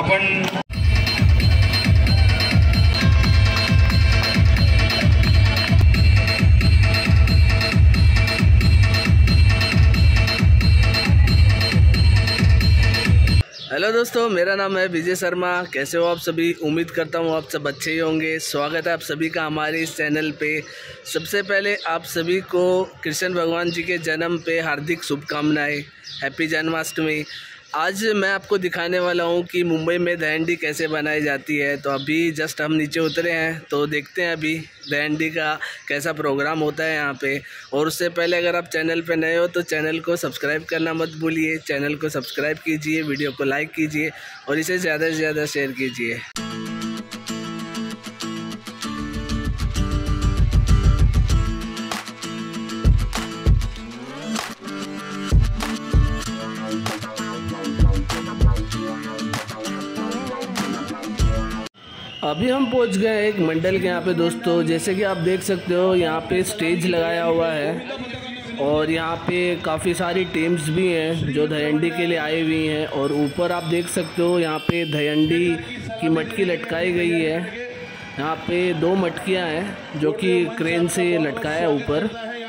आपण हेलो दोस्तों, मेरा नाम है विजय शर्मा। कैसे हो आप सभी? उम्मीद करता हूँ आप सब अच्छे ही होंगे। स्वागत है आप सभी का हमारे इस चैनल पे। सबसे पहले आप सभी को कृष्ण भगवान जी के जन्म पे हार्दिक शुभकामनाएं। हैप्पी जन्माष्टमी। आज मैं आपको दिखाने वाला हूँ कि मुंबई में दहीहंडी कैसे बनाई जाती है। तो अभी जस्ट हम नीचे उतरे हैं, तो देखते हैं अभी दहीहंडी का कैसा प्रोग्राम होता है यहाँ पे। और उससे पहले अगर आप चैनल पे नए हो तो चैनल को सब्सक्राइब करना मत भूलिए। चैनल को सब्सक्राइब कीजिए, वीडियो को लाइक कीजिए और इसे ज़्यादा से ज़्यादा शेयर कीजिए। अभी हम पहुंच गए एक मंडल के यहाँ पे दोस्तों। जैसे कि आप देख सकते हो यहाँ पे स्टेज लगाया हुआ है और यहाँ पे काफ़ी सारी टीम्स भी हैं जो दहीहंडी के लिए आई हुई हैं। और ऊपर आप देख सकते हो यहाँ पे दहीहंडी की मटकी लटकाई गई है। यहाँ पे 2 मटकियाँ हैं जो कि क्रेन से लटकाया है ऊपर।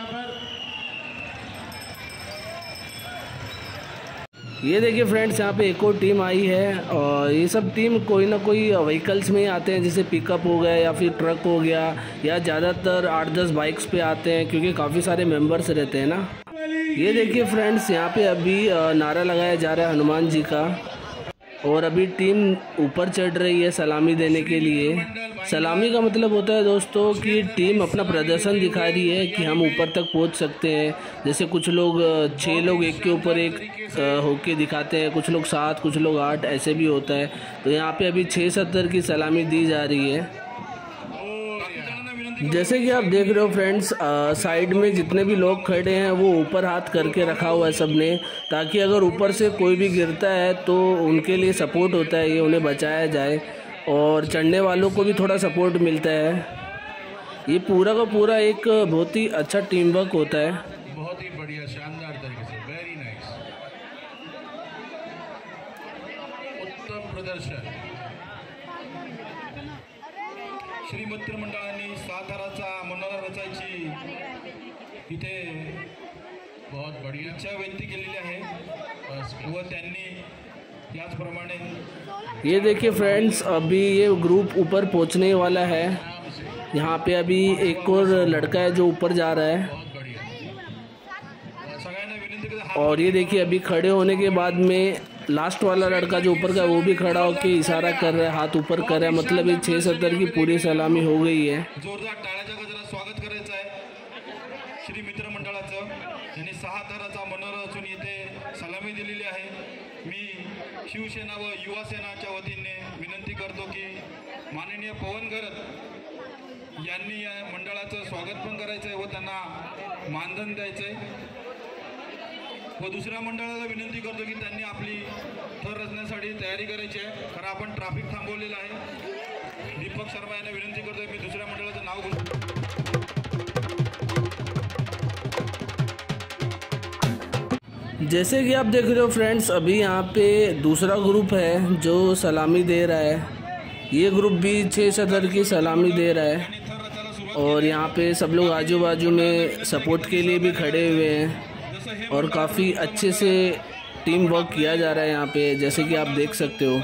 ये देखिए फ्रेंड्स, यहाँ पे एक और टीम आई है और ये सब टीम कोई ना कोई व्हीकल्स में ही आते हैं, जैसे पिकअप हो गया या फिर ट्रक हो गया, या ज़्यादातर 8-10 बाइक्स पे आते हैं क्योंकि काफ़ी सारे मेंबर्स रहते हैं ना। ये देखिए फ्रेंड्स, यहाँ पे अभी नारा लगाया जा रहा है हनुमान जी का। और अभी टीम ऊपर चढ़ रही है सलामी देने के लिए। सलामी का मतलब होता है दोस्तों कि टीम अपना प्रदर्शन दिखा रही है कि हम ऊपर तक पहुंच सकते हैं। जैसे कुछ लोग 6 लोग एक के ऊपर एक होके दिखाते हैं, कुछ लोग 7, कुछ लोग 8, ऐसे भी होता है। तो यहाँ पे अभी 6-7 की सलामी दी जा रही है। जैसे कि आप देख रहे हो फ्रेंड्स, साइड में जितने भी लोग खड़े हैं वो ऊपर हाथ करके रखा हुआ है सबने, ताकि अगर ऊपर से कोई भी गिरता है तो उनके लिए सपोर्ट होता है, ये उन्हें बचाया जाए और चढ़ने वालों को भी थोड़ा सपोर्ट मिलता है। ये पूरा का पूरा एक बहुत ही अच्छा टीम वर्क होता है। बहुत ही बढ़िया, शानदार तरीके से, वेरी नाइस, उत्तम प्रदर्शन। श्री मित्रमंडळांनी 7 थराचा मनोरा रचायची इथे बहुत बढ़िया इच्छा व्यक्त केलेली आहे व त्यांनी याचप्रमाणे। ये देखिए फ्रेंड्स, अभी ये ग्रुप ऊपर पहुंचने वाला है। यहाँ पे अभी एक और लड़का है जो ऊपर जा रहा है। और ये देखिए अभी खड़े होने के बाद में लास्ट वाला लड़का जो ऊपर का वो भी खड़ा होकर इशारा कर रहा है, हाथ ऊपर कर रहा है। मतलब ये 6-7 की पूरी सलामी हो गई है। जोरदार टाळ्याच्या गजरात स्वागत करायचं आहे श्री मित्र मंडळाचं। त्यांनी 6 थराचा मनोरा रचून येथे सलामी दिलेली आहे। मी शिवसेना व युवा सेनाच्या वतीने विनंती करतो की माननीय पवन गरत यांनी या मंडळाचं स्वागत पण करायचं आहे व त्यांना मानधन द्यायचं आहे। व दुसऱ्या मंडळाला विनंती करतो की त्यांनी आपली थर रचण्यासाठी तयारी करायची आहे, कारण आपण ट्रॅफिक थांबवलेलं आहे। दीपक शर्मा यांना विनंती करतोय, मी दुसऱ्या मंडळाचं नाव जैसे कि आप देख रहे हो फ्रेंड्स, अभी यहाँ पे दूसरा ग्रुप है जो सलामी दे रहा है। ये ग्रुप भी 6-7 की सलामी दे रहा है और यहाँ पे सब लोग आजू बाजू में सपोर्ट के लिए भी खड़े हुए हैं और काफ़ी अच्छे से टीम वर्क किया जा रहा है यहाँ पे, जैसे कि आप देख सकते हो।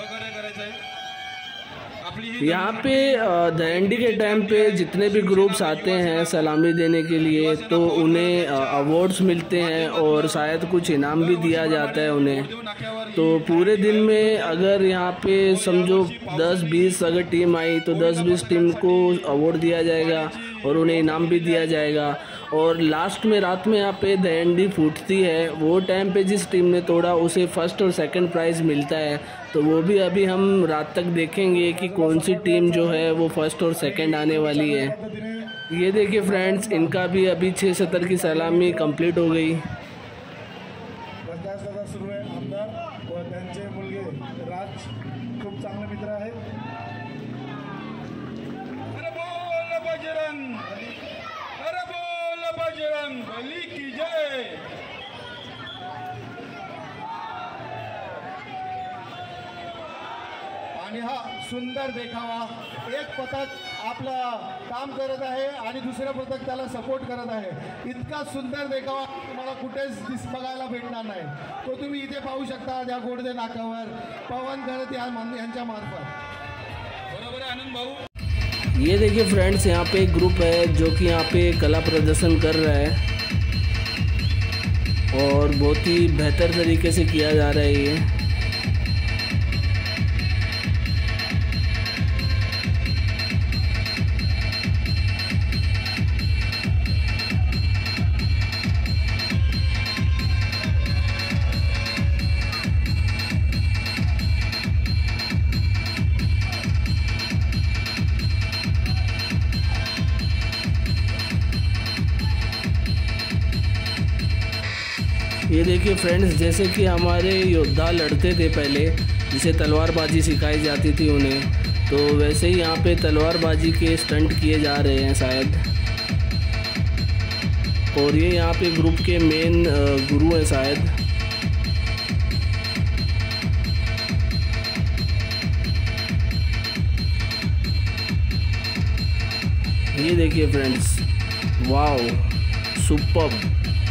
यहाँ पे दहीहंडी के टाइम पे जितने भी ग्रुप्स आते हैं सलामी देने के लिए तो उन्हें अवार्ड्स मिलते हैं और शायद कुछ इनाम भी दिया जाता है उन्हें। तो पूरे दिन में अगर यहाँ पे समझो 10-20 अगर टीम आई तो 10-20 टीम को अवार्ड दिया जाएगा और उन्हें इनाम भी दिया जाएगा। और लास्ट में रात में यहाँ पे दहीहंडी फूटती है, वो टाइम पे जिस टीम ने तोड़ा उसे फर्स्ट और सेकंड प्राइज़ मिलता है। तो वो भी अभी हम रात तक देखेंगे कि कौन सी टीम जो है वो फर्स्ट और सेकंड आने वाली है। ये देखिए फ्रेंड्स, इनका भी अभी 6-7 की सलामी कंप्लीट हो गई। बजरंग बली की जय। आणि हा सुंदर देखावा, एक पथक आपलं काम करत आहे आणि दुसरं पथक त्याला सपोर्ट करत आहे. इतका सुंदर देखावा तुम्हाला कुठेच बघायला भेटणार नाही. तो तुम्ही इथे पाहू शकता या गोडदे नाक्यावर पवन गळत यांच्या मार्फत. बरोबर आहे आनंद भाऊ. ये देखिए फ्रेंड्स, यहाँ पे एक ग्रुप है जो कि यहाँ पे कला प्रदर्शन कर रहा है और बहुत ही बेहतर तरीके से किया जा रहा है ये. ये देखिए फ्रेंड्स, जैसे कि हमारे योद्धा लड़ते थे पहले, जिसे तलवारबाजी सिखाई जाती थी उन्हें, तो वैसे ही यहाँ पे तलवारबाजी के स्टंट किए जा रहे हैं शायद. और ये यहाँ पे ग्रुप के मेन गुरु हैं शायद. ये देखिए फ्रेंड्स, वाओ, सुपर्ब.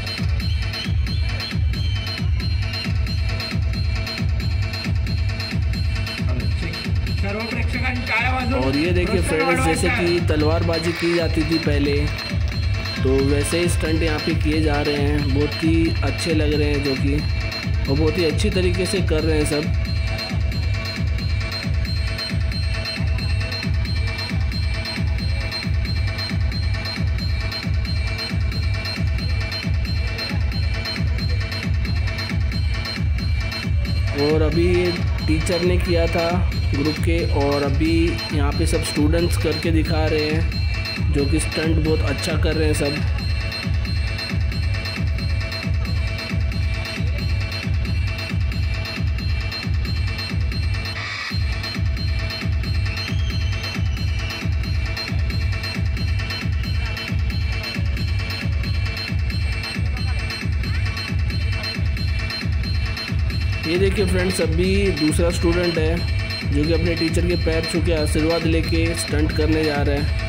और ये देखिए फ्रेंड्स, जैसे कि तलवारबाजी की जाती थी पहले, तो वैसे ही स्टंट यहाँ पे किए जा रहे हैं. बहुत ही अच्छे लग रहे हैं जो कि, और बहुत ही अच्छी तरीके से कर रहे हैं सब. और अभी ये टीचर ने किया था ग्रुप के, और अभी यहाँ पे सब स्टूडेंट्स करके दिखा रहे हैं जो कि स्टंट बहुत अच्छा कर रहे हैं सब. ये देखिए फ्रेंड्स, अभी दूसरा स्टूडेंट है जो कि अपने टीचर के पैर छू के आशीर्वाद लेके स्टंट करने जा रहा है.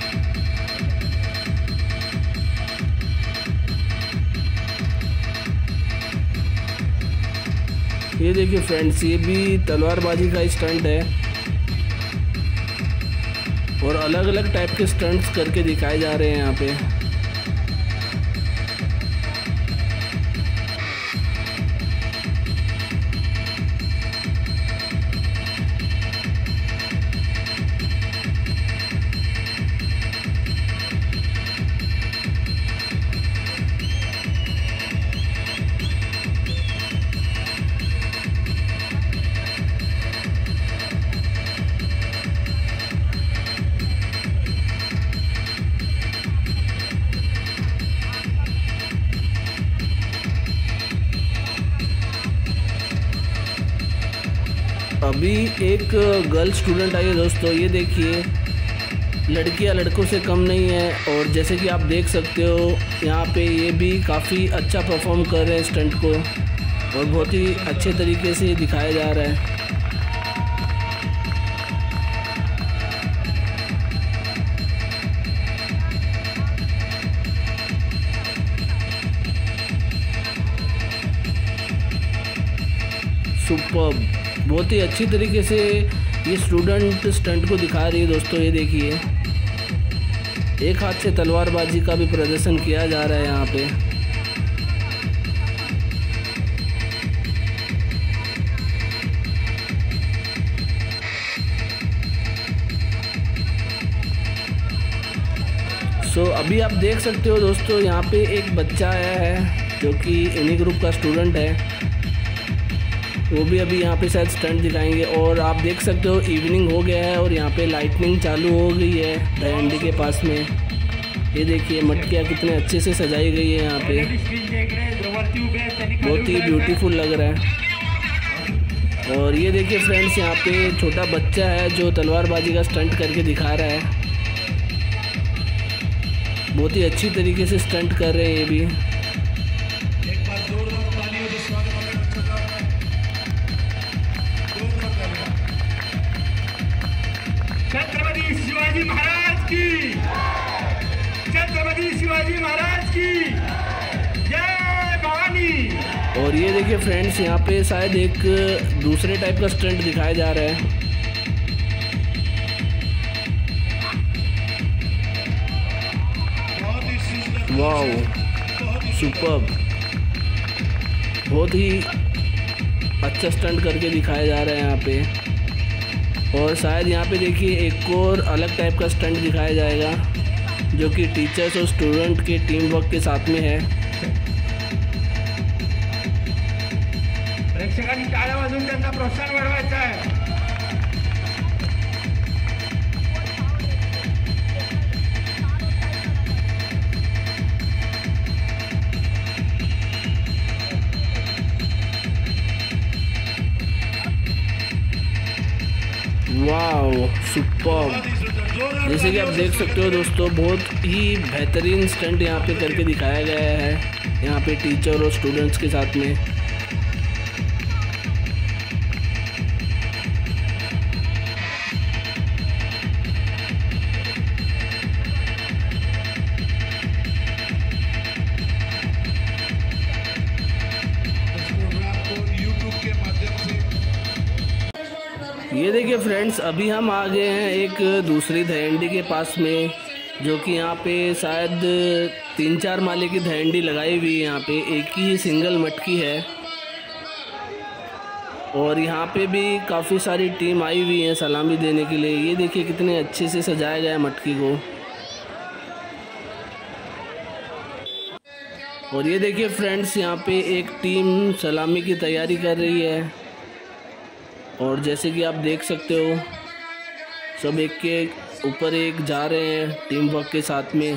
ये देखिए फ्रेंड्स, ये भी तलवारबाजी का स्टंट है और अलग अलग टाइप के स्टंट्स करके दिखाए जा रहे हैं यहाँ पे. अभी एक गर्ल स्टूडेंट आई है दोस्तों. ये देखिए, लड़कियां लड़कों से कम नहीं है, और जैसे कि आप देख सकते हो यहाँ पे ये भी काफ़ी अच्छा परफॉर्म कर रहे हैं स्टंट को, और बहुत ही अच्छे तरीके से दिखाया जा रहा है. सुपर्ब, बहुत ही अच्छी तरीके से ये स्टूडेंट स्टंट को दिखा रही है दोस्तों. ये देखिए, एक हाथ से तलवारबाजी का भी प्रदर्शन किया जा रहा है यहाँ पे. अभी आप देख सकते हो दोस्तों, यहाँ पे एक बच्चा आया है जो कि इन्हीं ग्रुप का स्टूडेंट है. वो भी अभी यहाँ पे शायद स्टंट दिखाएंगे. और आप देख सकते हो इवनिंग हो गया है और यहाँ पे लाइटनिंग चालू हो गई है दहीहंडी के पास में. ये देखिए, मटकियाँ कितने अच्छे से सजाई गई है यहाँ पे, बहुत ही ब्यूटीफुल लग रहा है. और ये देखिए फ्रेंड्स, यहाँ पे छोटा बच्चा है जो तलवारबाजी का स्टंट करके दिखा रहा है. बहुत ही अच्छी तरीके से स्टंट कर रहे हैं ये भी. शिवाजी महाराज की, छत्रपति शिवाजी महाराज की जय भवानी। और ये देखिए फ्रेंड्स, यहाँ पे शायद एक दूसरे टाइप का स्टंट दिखाया जा रहा है। वाओ, सुपर्ब, बहुत ही अच्छा स्टंट करके दिखाया जा रहा है यहाँ पे। और शायद यहाँ पे देखिए एक और अलग टाइप का स्टंट दिखाया जाएगा जो कि टीचर्स और स्टूडेंट के टीम वर्क के साथ में है। प्रेक्षकांनी टाळ्या वाजवून त्यांना प्रोत्साहन वाढवायचं आहे। Wow, superb. जैसे कि आप देख सकते हो दोस्तों, बहुत ही बेहतरीन स्टंट यहाँ पे करके दिखाया गया है, यहाँ पे टीचर और स्टूडेंट्स के साथ में। ये देखिए फ्रेंड्स, अभी हम आ गए हैं एक दूसरी दहीहंडी के पास में, जो कि यहाँ पे शायद 3-4 माले की दहीहंडी लगाई हुई है। यहाँ पे एक ही सिंगल मटकी है और यहाँ पे भी काफ़ी सारी टीम आई हुई है सलामी देने के लिए। ये देखिए कितने अच्छे से सजाया गया है मटकी को। और ये देखिए फ्रेंड्स, यहाँ पे एक टीम सलामी की तैयारी कर रही है और जैसे कि आप देख सकते हो, सब एक के ऊपर एक जा रहे हैं टीम वर्क के साथ में।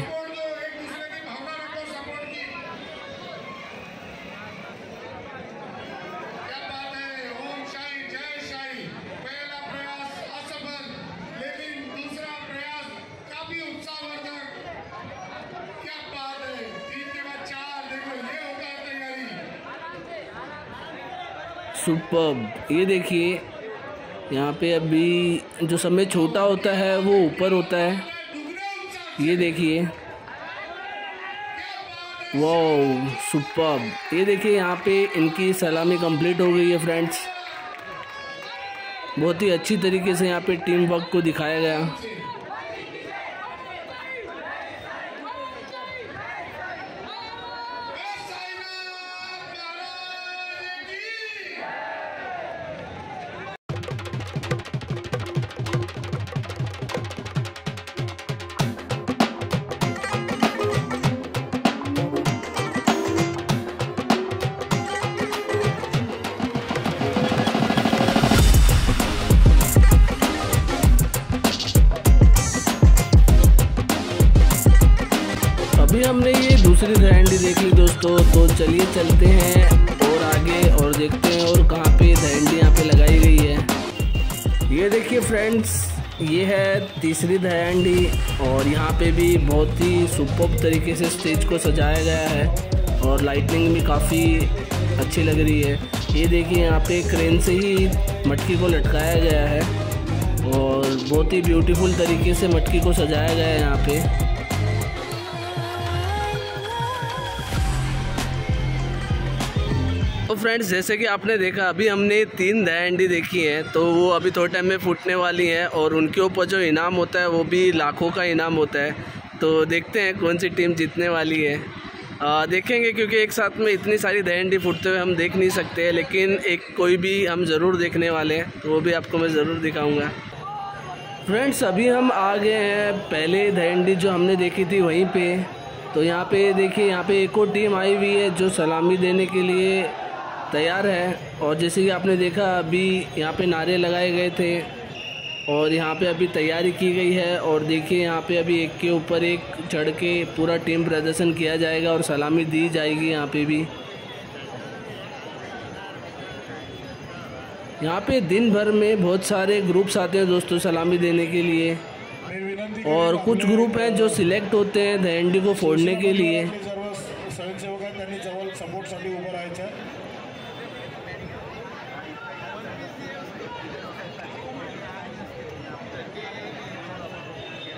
सुपर्ब। ये देखिए यहाँ पे अभी जो समय छोटा होता है वो ऊपर होता है। ये देखिए, वाओ, सुपर्ब। ये देखिए यहाँ पे इनकी सलामी कंप्लीट हो गई है फ्रेंड्स। बहुत ही अच्छी तरीके से यहाँ पे टीम वर्क को दिखाया गया। अभी हमने ये दूसरी दहीहंडी देख ली दोस्तों, तो चलिए चलते हैं और आगे और देखते हैं और कहाँ पे दहीहंडी यहाँ पे लगाई गई है। ये देखिए फ्रेंड्स, ये है तीसरी दहीहंडी और यहाँ पे भी बहुत ही सुपर्ब तरीके से स्टेज को सजाया गया है और लाइटिंग भी काफ़ी अच्छी लग रही है। ये देखिए यहाँ पे क्रेन से ही मटकी को लटकाया गया है और बहुत ही ब्यूटीफुल तरीके से मटकी को सजाया गया है यहाँ पे। तो फ्रेंड्स, जैसे कि आपने देखा, अभी हमने 3 दहीहंडी देखी हैं, तो वो अभी थोड़े टाइम में फूटने वाली हैं और उनके ऊपर जो इनाम होता है वो भी लाखों का इनाम होता है। तो देखते हैं कौन सी टीम जीतने वाली है। देखेंगे, क्योंकि एक साथ में इतनी सारी दहीहंडी फूटते हुए हम देख नहीं सकते, लेकिन एक कोई भी हम ज़रूर देखने वाले हैं, तो वो भी आपको मैं ज़रूर दिखाऊँगा। फ्रेंड्स, अभी हम आ गए हैं पहले दहीहंडी जो हमने देखी थी वहीं पर। तो यहाँ पे देखिए, यहाँ पे एक और टीम आई हुई है जो सलामी देने के लिए तैयार है। और जैसे कि आपने देखा, अभी यहाँ पे नारे लगाए गए थे और यहाँ पे अभी तैयारी की गई है। और देखिए यहाँ पे अभी एक के ऊपर एक चढ़ के पूरा टीम प्रदर्शन किया जाएगा और सलामी दी जाएगी। यहाँ पे भी, यहाँ पे दिन भर में बहुत सारे ग्रुप्स आते हैं दोस्तों सलामी देने के लिए, और कुछ ग्रुप हैं जो सिलेक्ट होते हैं दहीहंडी को फोड़ने के लिए।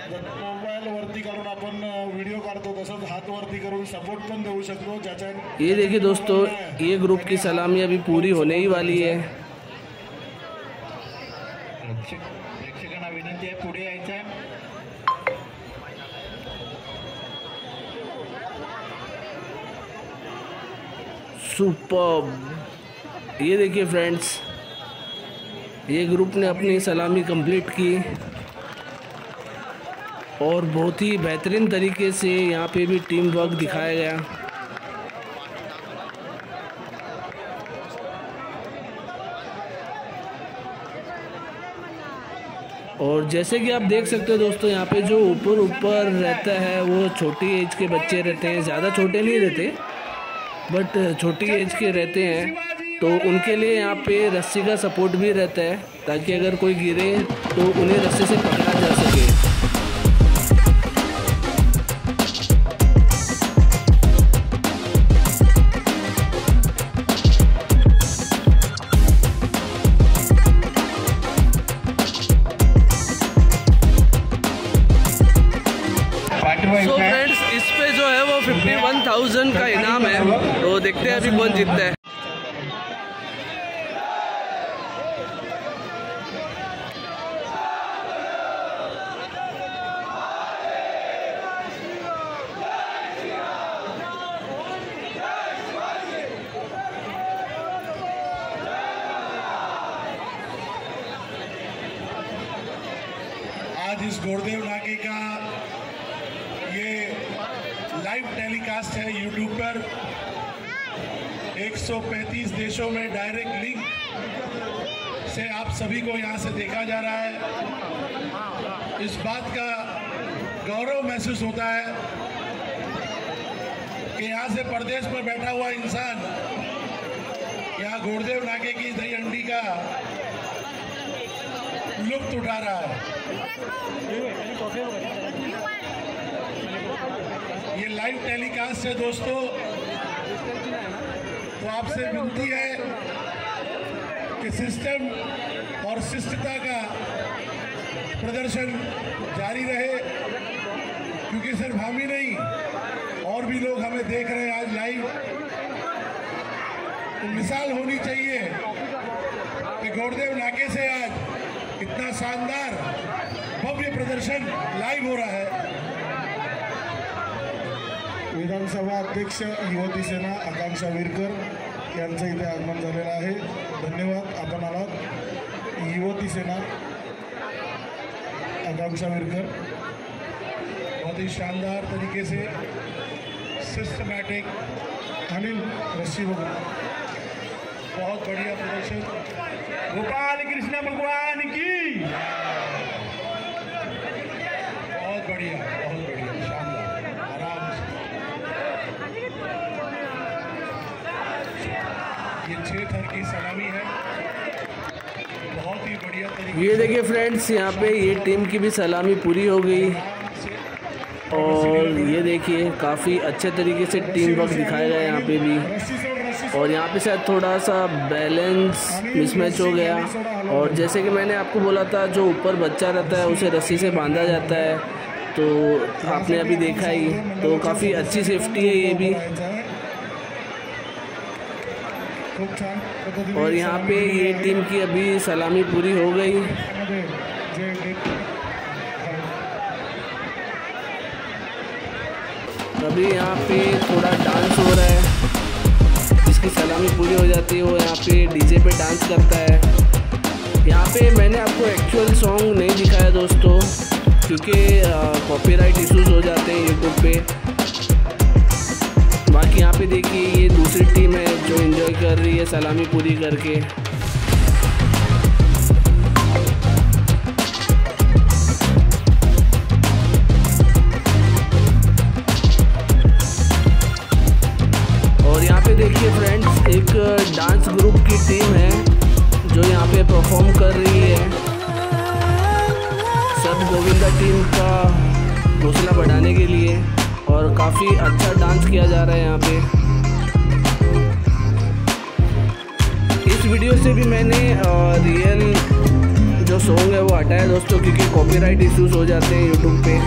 मोबाईल वरती करून आपण व्हिडिओ काढतो तसंच हात वरती करून सपोर्ट पण देऊ शकतो ज्याच्या ये देखिए दोस्तों, ये ग्रुप की सलामी अभी पूरी होने ही वाली है। प्रेक्षकांना विनंती आहे पुढे यायचं आहे। सुपर्ब। ये देखिए फ्रेंड्स, ये ग्रुप ने अपनी सलामी कंप्लीट की और बहुत ही बेहतरीन तरीके से यहाँ पे भी टीम वर्क दिखाया गया। और जैसे कि आप देख सकते हो दोस्तों, यहाँ पे जो ऊपर रहता है वो छोटी एज के बच्चे रहते हैं, ज़्यादा छोटे नहीं रहते बट छोटी एज के रहते हैं, तो उनके लिए यहाँ पे रस्सी का सपोर्ट भी रहता है ताकि अगर कोई गिरे तो उन्हें रस्सी से पकड़ा जा सके। सो फ्रेंड्स, इस पे जो है वो 51,000 का इनाम है, तो देखते हैं अभी कौन जीतता है। आज इस घोड़देव नाके का ये लाइव टेलीकास्ट है यूट्यूब पर। 135 देशों में डायरेक्ट लिंक से आप सभी को यहाँ से देखा जा रहा है। इस बात का गौरव महसूस होता है कि यहाँ से परदेश पर बैठा हुआ इंसान यहाँ घोड़देव नाके की दही हंडी का लुत्फ उठा रहा है। ये लाइव टेलीकास्ट है दोस्तों, तो आपसे विनती है कि सिस्टम और शिष्टता का प्रदर्शन जारी रहे, क्योंकि सिर्फ हम ही नहीं और भी लोग हमें देख रहे हैं आज लाइव। तो मिसाल होनी चाहिए कि घोड़देव नाके से आज इतना शानदार भव्य प्रदर्शन लाइव हो रहा है। विधानसभा अध्यक्ष युवती सेना आकांक्षा विरकर यांचं इथे आगमन झालेलं आहे। धन्यवाद, आपण आलात। युवती सेना आकांक्षा विरकर बहुत ही शानदार तरीके से सिस्टमैटिक अनिल रस्सी बहुत बढ़िया प्रदर्शन। गोपाल कृष्ण भगवान की बहुत बढ़िया शानदार आराम से। ये 6 थर की सलामी है, बहुत ही बढ़िया तरीके। ये देखिए फ्रेंड्स, यहाँ पे ये टीम की भी सलामी पूरी हो गई और ये देखिए काफ़ी अच्छे तरीके से टीम वर्क दिखाया गया यहाँ पे भी। और यहाँ पे शायद थोड़ा सा बैलेंस मिसमैच हो गया, और जैसे कि मैंने आपको बोला था जो ऊपर बच्चा रहता है उसे रस्सी से बांधा जाता है, तो आपने अभी देखा ही, तो काफ़ी अच्छी सेफ्टी है ये भी। और यहाँ पे ये टीम की अभी सलामी पूरी हो गई। अभी यहाँ पे थोड़ा डांस हो रहा है, जिसकी सलामी पूरी हो जाती है वो यहाँ पे डीजे पे डांस करता है। यहाँ पे मैंने आपको एक्चुअल सॉन्ग नहीं दिखाया दोस्तों, क्योंकि कॉपीराइट इश्यूज हो जाते हैं यूट्यूब पे। बाकी यहाँ पे देखिए ये दूसरी टीम है जो एंजॉय कर रही है सलामी पूरी करके। और यहाँ पे देखिए फ्रेंड्स, एक डांस ग्रुप की टीम है जो यहाँ पे परफॉर्म कर रही है सब गोविंदा टीम का हौसला बढ़ाने के लिए, और काफ़ी अच्छा डांस किया जा रहा है यहाँ पे। इस वीडियो से भी मैंने रियल जो जो सॉन्ग है वो हटाया दोस्तों, क्योंकि कॉपीराइट इश्यूज हो जाते हैं यूट्यूब पे।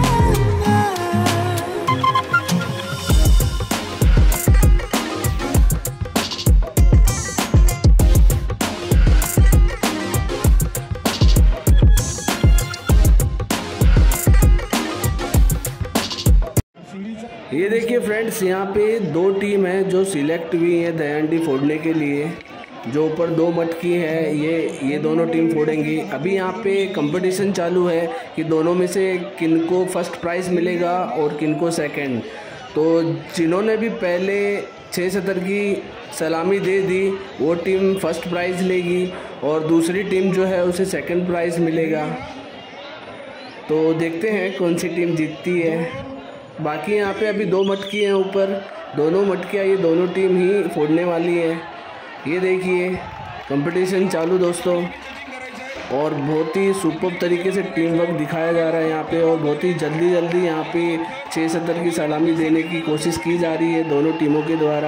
ये देखिए फ्रेंड्स, यहाँ पे 2 टीम हैं जो सिलेक्ट हुई हैं दहीहंडी फोड़ने के लिए। जो ऊपर 2 मटकी है ये दोनों टीम फोड़ेंगी। अभी यहाँ पे कंपटीशन चालू है कि दोनों में से किनको फर्स्ट प्राइज़ मिलेगा और किनको सेकंड। तो जिन्होंने भी पहले 670 की सलामी दे दी वो टीम फर्स्ट प्राइज़ लेगी और दूसरी टीम जो है उसे सेकंड प्राइज़ मिलेगा। तो देखते हैं कौन सी टीम जीतती है। बाकी यहाँ पे अभी 2 मटकी हैं ऊपर, दोनों मटकियाँ ये दोनों टीम ही फोड़ने वाली है। ये देखिए कंपटीशन चालू दोस्तों, और बहुत ही सुपर तरीके से टीम वर्क दिखाया जा रहा है यहाँ पे, और बहुत ही जल्दी यहाँ पे 670 की सलामी देने की कोशिश की जा रही है दोनों टीमों के द्वारा।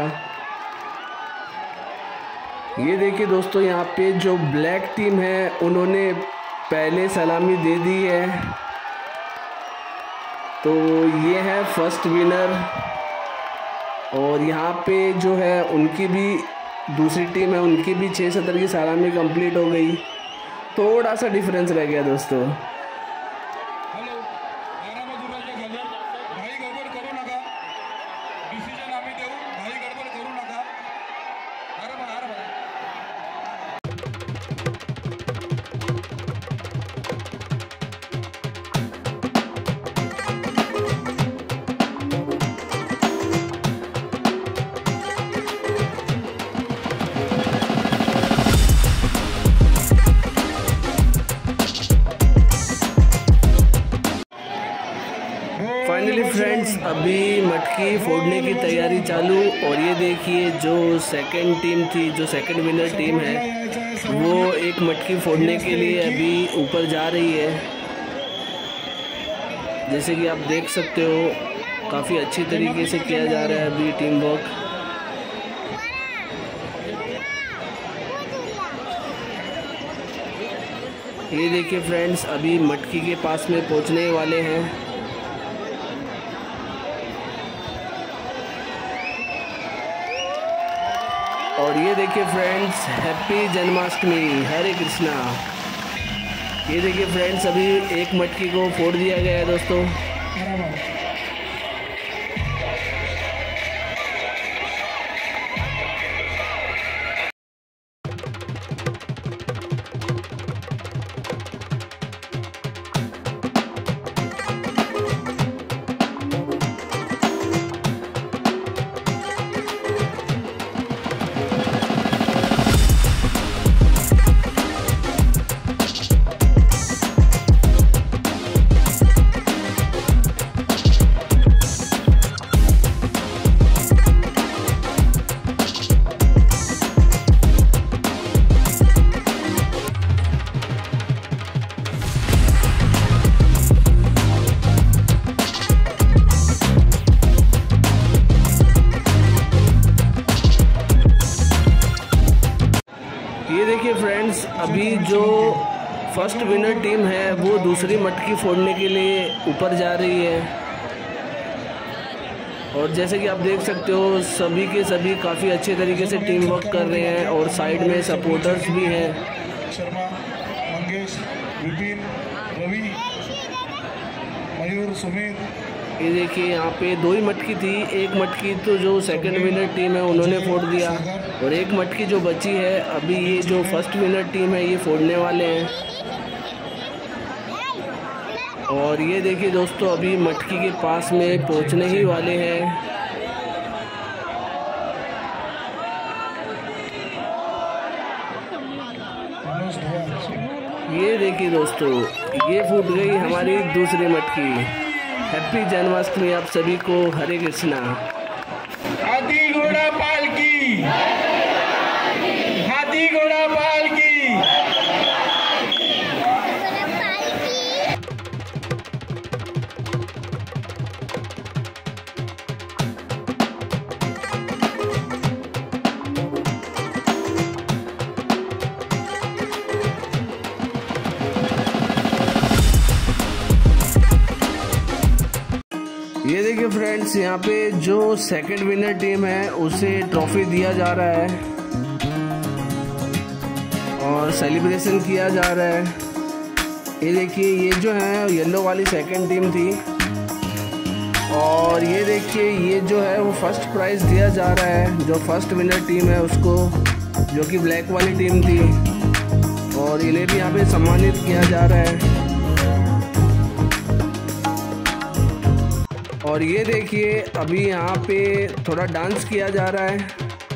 ये देखिए दोस्तों, यहाँ पे जो ब्लैक टीम है उन्होंने पहले सलामी दे दी है, तो ये है फर्स्ट विनर। और यहाँ पे जो है उनकी भी दूसरी टीम है, उनकी भी 670 की सलामी कंप्लीट हो गई। थोड़ा सा डिफरेंस रह गया दोस्तों। फाइनली फ्रेंड्स, अभी मटकी फोड़ने की तैयारी चालू। और ये देखिए जो सेकंड टीम थी, जो सेकंड विनर टीम है, वो एक मटकी फोड़ने के लिए अभी ऊपर जा रही है। जैसे कि आप देख सकते हो काफ़ी अच्छी तरीके से किया जा रहा है अभी टीम वर्क। ये देखिए फ्रेंड्स, अभी मटकी के पास में पहुंचने वाले हैं। और ये देखिए फ्रेंड्स, हैप्पी जन्माष्टमी, हरे कृष्णा। ये देखिए फ्रेंड्स, अभी एक मटकी को फोड़ दिया गया है दोस्तों। ये देखिए फ्रेंड्स, अभी जो फर्स्ट विनर टीम है वो दूसरी मटकी फोड़ने के लिए ऊपर जा रही है। और जैसे कि आप देख सकते हो सभी के सभी काफ़ी अच्छे तरीके से टीम वर्क कर रहे हैं और साइड में सपोर्टर्स भी हैं। शर्मा, मंगेश, विपिन, रवि, मयूर, सुमित। ये देखिए यहाँ पे 2 ही मटकी थी, एक मटकी तो जो सेकंड विनर टीम है उन्होंने फोड़ दिया, और एक मटकी जो बची है अभी ये जो फर्स्ट विनर टीम है ये फोड़ने वाले हैं। और ये देखिए दोस्तों, अभी मटकी के पास में पहुंचने ही वाले हैं। ये देखिए दोस्तों, ये फूट गई हमारी दूसरी मटकी। हैप्पी जन्माष्टमी आप सभी को, हरे कृष्णा। हाथी घोड़ा पालकी, हाथी घोड़ा पालकी। ये देखिए फ्रेंड्स, यहाँ पे जो सेकंड विनर टीम है उसे ट्रॉफी दिया जा रहा है और सेलिब्रेशन किया जा रहा है। ये देखिए, ये जो है येलो वाली सेकंड टीम थी और ये देखिए ये जो है वो फर्स्ट प्राइज़ दिया जा रहा है जो फर्स्ट विनर टीम है उसको, जो कि ब्लैक वाली टीम थी, और इन्हें भी यहाँ पे सम्मानित किया जा रहा है। और ये देखिए अभी यहाँ पे थोड़ा डांस किया जा रहा है।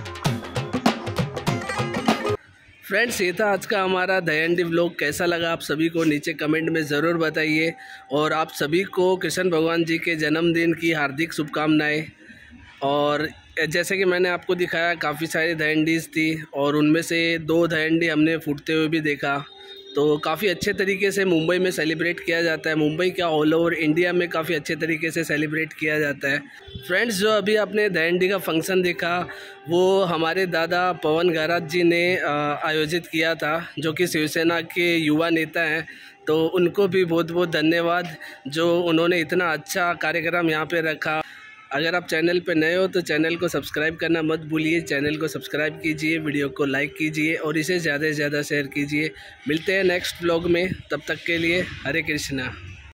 फ्रेंड्स, ये था आज का हमारा दयानडी व्लॉग। कैसा लगा आप सभी को नीचे कमेंट में ज़रूर बताइए, और आप सभी को कृष्ण भगवान जी के जन्मदिन की हार्दिक शुभकामनाएं। और जैसे कि मैंने आपको दिखाया, काफ़ी सारी दयानडीज़ थी और उनमें से 2 दयानडी हमने फूटते हुए भी देखा। तो काफ़ी अच्छे तरीके से मुंबई में सेलिब्रेट किया जाता है। मुंबई क्या, ऑल ओवर इंडिया में काफ़ी अच्छे तरीके से सेलिब्रेट किया जाता है। फ्रेंड्स, जो अभी आपने दयानडी का फंक्शन देखा वो हमारे दादा पवन गहरात जी ने आयोजित किया था, जो कि शिवसेना के युवा नेता हैं। तो उनको भी बहुत बहुत धन्यवाद, जो उन्होंने इतना अच्छा कार्यक्रम यहाँ पे रखा। अगर आप चैनल पे नए हो तो चैनल को सब्सक्राइब करना मत भूलिए। चैनल को सब्सक्राइब कीजिए, वीडियो को लाइक कीजिए और इसे ज़्यादा से ज़्यादा शेयर कीजिए। मिलते हैं नेक्स्ट व्लॉग में, तब तक के लिए हरे कृष्णा।